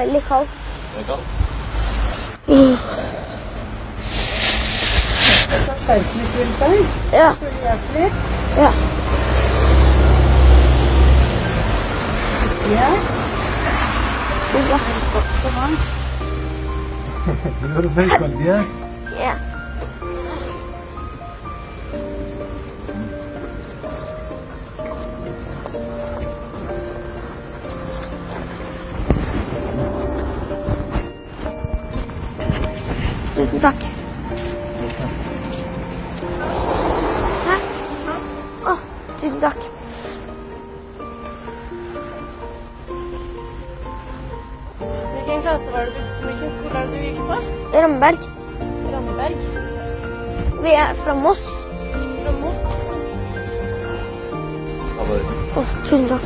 veldig kald. Det er kaldt. Jeg tar skjerfen litt rundt deg. Ja. Så hjelper litt. Ja. Ja. Tusen Kom an. Primero fue con 10. Ja. Tusen takk. Hæ? Å, tusen takk. Hvilken klasse var det hvilken skole er det du gikk på? Ramberg. Ramberg. Vi er fra Moss. Fra Moss. Å, tusen takk.